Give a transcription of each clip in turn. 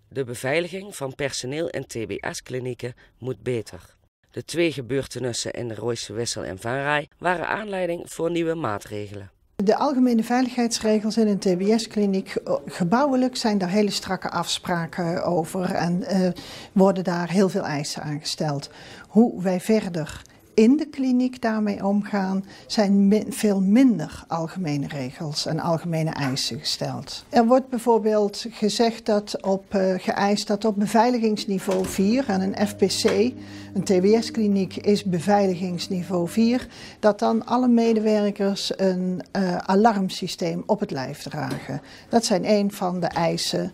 De beveiliging van personeel in TBS-klinieken moet beter. De 2 gebeurtenissen in de Rooijse Wissel en Van Rij waren aanleiding voor nieuwe maatregelen. De algemene veiligheidsregels in een TBS-kliniek, gebouwelijk zijn daar hele strakke afspraken over en worden daar heel veel eisen aan gesteld. Hoe wij verder in de kliniek daarmee omgaan, zijn veel minder algemene regels en algemene eisen gesteld. Er wordt bijvoorbeeld gezegd geëist dat op beveiligingsniveau 4 en een FPC, een TBS-kliniek is beveiligingsniveau 4, dat dan alle medewerkers een alarmsysteem op het lijf dragen. Dat zijn een van de eisen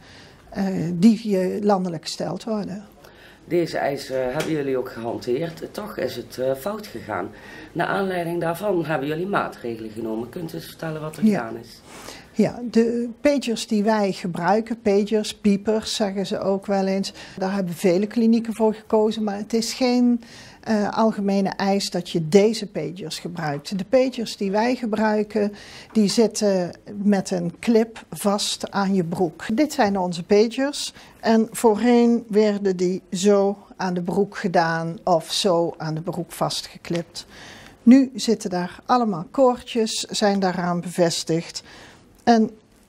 die landelijk gesteld worden. Deze eisen hebben jullie ook gehanteerd, toch is het fout gegaan. Naar aanleiding daarvan hebben jullie maatregelen genomen. Kunt u eens vertellen wat er gedaan is? Ja, de pagers die wij gebruiken, pagers, piepers zeggen ze ook wel eens, daar hebben vele klinieken voor gekozen, maar het is geen algemene eis dat je deze pagers gebruikt. De pagers die wij gebruiken, die zitten met een clip vast aan je broek. Dit zijn onze pagers en voorheen werden die zo aan de broek gedaan of zo aan de broek vastgeklipt. Nu zitten daar allemaal koordjes, zijn daaraan bevestigd. En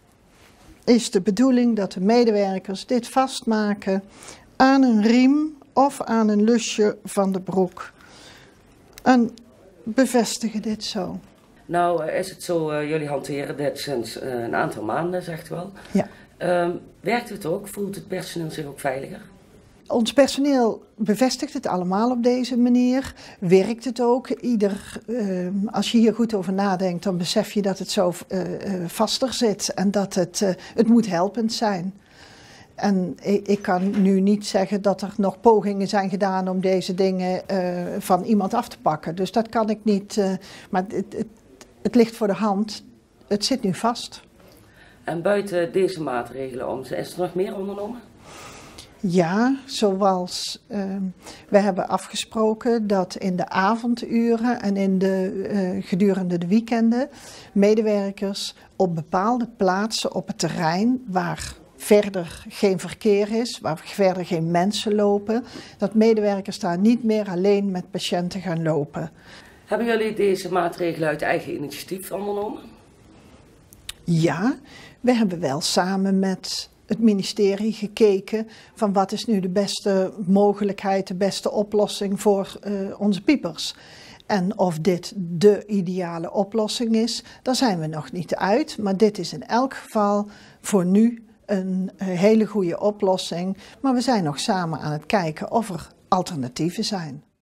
is de bedoeling dat de medewerkers dit vastmaken aan een riem of aan een lusje van de broek. En bevestigen dit zo. Nou is het zo, jullie hanteren dit sinds een aantal maanden, zegt u wel. Ja. Werkt het ook? Voelt het personeel zich ook veiliger? Ons personeel bevestigt het allemaal op deze manier. Werkt het ook? Als je hier goed over nadenkt, dan besef je dat het zo vaster zit en dat het moet helpend zijn. En ik kan nu niet zeggen dat er nog pogingen zijn gedaan om deze dingen van iemand af te pakken. Dus dat kan ik niet, maar het ligt voor de hand. Het zit nu vast. En buiten deze maatregelen om, is er nog meer ondernomen? Ja, zoals we hebben afgesproken dat in de avonduren en gedurende de weekenden medewerkers op bepaalde plaatsen op het terrein waar verder geen verkeer is, waar verder geen mensen lopen, dat medewerkers daar niet meer alleen met patiënten gaan lopen. Hebben jullie deze maatregelen uit eigen initiatief ondernomen? Ja, we hebben wel samen met het ministerie gekeken van wat is nu de beste mogelijkheid, de beste oplossing voor onze piepers. En of dit de ideale oplossing is, daar zijn we nog niet uit. Maar dit is in elk geval voor nu een hele goede oplossing. Maar we zijn nog samen aan het kijken of er alternatieven zijn.